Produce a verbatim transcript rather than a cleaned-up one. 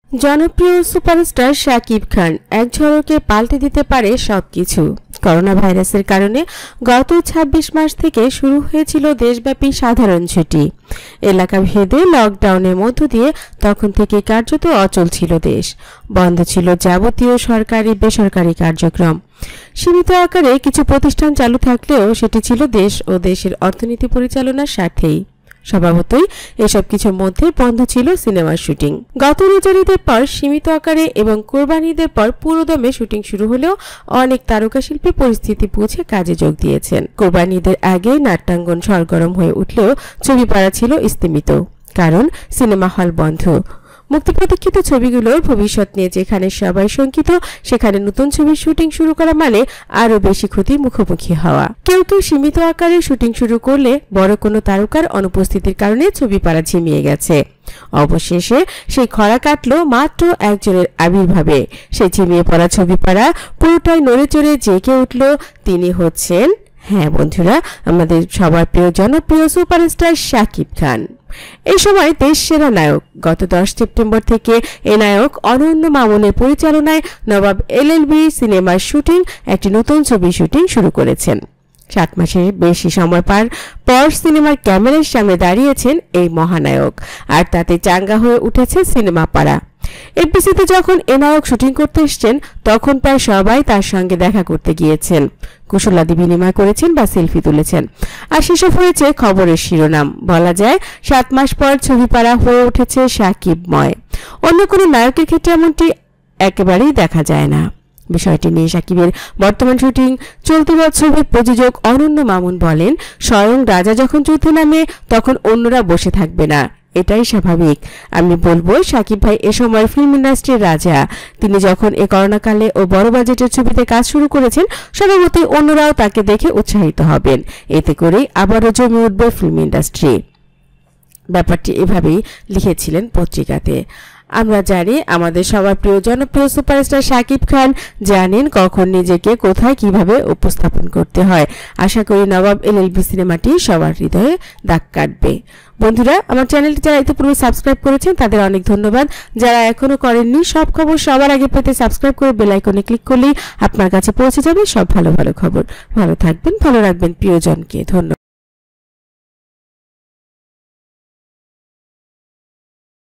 জনপ্রিয় সুপারস্টার শাকিব খান এক ঝলকে পাল্টে দিতে পারে সবকিছু। করোনা ভাইরাসের কারণে গত ছাব্বিশ মাস থেকে শুরু হয়েছিল দেশব্যাপী সাধারণ ছুটি। এলাকা ভেদে লকডাউনের মধ্য দিয়ে তখন থেকে কার্যত অচল ছিল দেশ। বন্ধ ছিল যাবতীয় সরকারি বেসরকারি কার্যক্রম। সীমিত আকারে কিছু প্রতিষ্ঠান চালু থাকলেও সেটি ছিল দেশ ও দেশের অর্থনীতি পরিচালনার স্বার্থেই। স্বভাবতই এসব কিছুর মধ্যে বন্ধ ছিল সিনেমার শুটিং। গত রোজার ঈদের পর সীমিত আকারে এবং কোরবানি ঈদের পর পুরোদমে শুটিং শুরু হলেও অনেক তারকা শিল্পী পরিস্থিতি বুঝে কাজে যোগ দিয়েছেন। কোরবানি ঈদের আগে নাট্যাঙ্গন সরগরম হয়ে উঠলেও ছবি পাড়া ছিল স্তিমিত, কারণ সিনেমা হল বন্ধ। মুক্তি প্রতীক্ষিত ছবিগুলোর ভবিষ্যৎ নিয়ে যেখানে সবাই শঙ্কিত, সেখানে নতুন ছবির শুটিং শুরু করা মানে আরো বেশি ক্ষতির মুখোমুখি হওয়া। কেউ কেউ সীমিত আকারে শুটিং শুরু করলে বড় কোনো তারকার অনুপস্থিতির কারণে ছবি পাড়া ঝিমিয়ে গেছে। অবশেষে সেই খরা কাটলো মাত্র একজনের আবির্ভাবে। সেই ঝিমিয়ে পড়া ছবি পাড়া পুরোটাই নড়ে চড়ে জেগে উঠল। তিনি হচ্ছেন, হ্যাঁ বন্ধুরা, আমাদের সবার প্রিয় জনপ্রিয় সুপারস্টার শাকিব খান। এই সময় দেশ সেরা নায়ক। গত দশ সেপ্টেম্বর থেকে এ নায়ক অনন্য মামুনের পরিচালনায় নবাব এলএলবি সিনেমার শুটিং, একটি নতুন ছবির শুটিং শুরু করেছেন। সাত মাসের বেশি সময় পার পর সিনেমার ক্যামেরার সামনে দাঁড়িয়েছেন এই মহানায়ক, আর তাতে চাঙ্গা হয়ে উঠেছে সিনেমা পাড়া। এফডিসিতে যখন এ নায়ক শুটিং করতে এসছেন, তখন প্রায় সবাই তার সঙ্গে দেখা করতে গিয়েছেন, কুশলাদি বিনিময় করেছেন বা সেলফি তুলেছেন। আর সেসব হয়েছে খবরের শিরোনাম। বলা যায় সাত মাস পর ছবি পাড়া হয়ে উঠেছে শাকিবময়। অন্য কোনো নায়কের ক্ষেত্রে এমনটি একেবারেই দেখা যায় না। বিষয়টি নিয়ে শাকিবের বর্তমান শুটিং চলতি ছবির প্রযোজক অনন্য মামুন বলেন, স্বয়ং রাজা যখন যুদ্ধে নামে তখন অন্যরা বসে থাকবে না, এটাই স্বাভাবিক। আমি বলবো শাকিব ভাই এ সময় ফিল্ম ইন্ডাস্ট্রির রাজা। তিনি যখন এ করোনাকালে ও বড় বাজেটের ছবিতে কাজ শুরু করেছেন, স্বভাবতই অন্যরাও তাকে দেখে উৎসাহিত হবেন। এতে করেই আবারও জমে উঠবে ফিল্ম ইন্ডাস্ট্রি। ব্যাপারটি এভাবেই লিখেছিলেন পত্রিকাতে। আমরা জানি আমাদের সবার প্রিয় জনপ্রিয় সুপারস্টার শাকিব খান জানেন কখন নিজেকে কোথায় কিভাবে উপস্থাপন করতে হয়। আশা করি নবাব এলএলবি সিনেমাটি সবার হৃদয়ে দাগ কাটবে। বন্ধুরা, আমার চ্যানেলটি যারা ইতিপূর্বে সাবস্ক্রাইব করেছেন তাদের অনেক ধন্যবাদ। যারা এখনো করেননি, সব খবর সবার আগে পেতে সাবস্ক্রাইব করে বেল আইকনে ক্লিক করলেই আপনার কাছে পৌঁছে যাবে সব ভালো ভালো খবর। ভালো থাকবেন, ভালো রাখবেন প্রিয়জনকে। ধন্যবাদ।